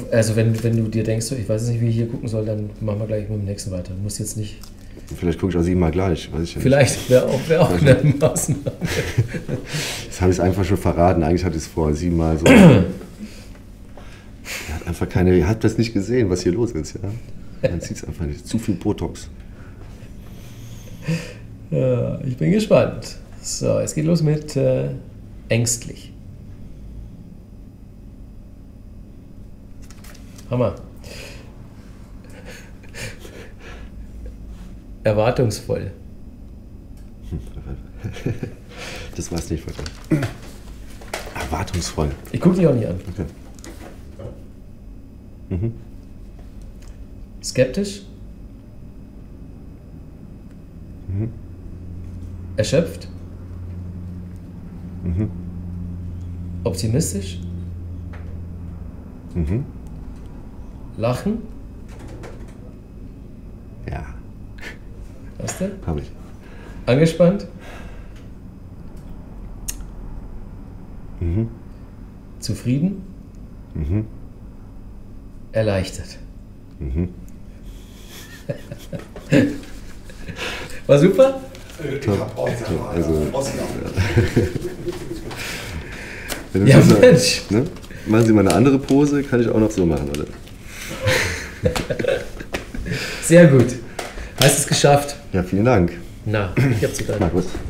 also wenn du dir denkst, so, ich weiß nicht, wie ich hier gucken soll, dann machen wir gleich mit dem nächsten weiter. Du musst jetzt nicht... Vielleicht gucke ich auch 7-mal gleich, weiß ich ja Vielleicht wäre auch eine Maßnahme. Jetzt habe ich es einfach schon verraten. Eigentlich hatte ich es vor 7-mal so. Er hat einfach keine... Er hat das nicht gesehen, was hier los ist, ja. Man sieht es einfach nicht. Zu viel Botox. Ja, ich bin gespannt. So, es geht los mit ängstlich. Hammer. Erwartungsvoll. Das war es nicht, Vater. Erwartungsvoll. Ich gucke dich auch nicht an. Okay. Mhm. Skeptisch. Mhm. Erschöpft. Mhm. Optimistisch. Mhm. Lachen. Ja, Hast du? habe ich. Angespannt. Mhm. Zufrieden. Mhm. Erleichtert. Mhm. War super? Also, wenn du Ja, das Mensch. ne? Machen Sie mal eine andere Pose, kann ich auch noch so machen, oder? Sehr gut. Hast es geschafft. Ja, vielen Dank. Na, ich hab's sogar. Na gut.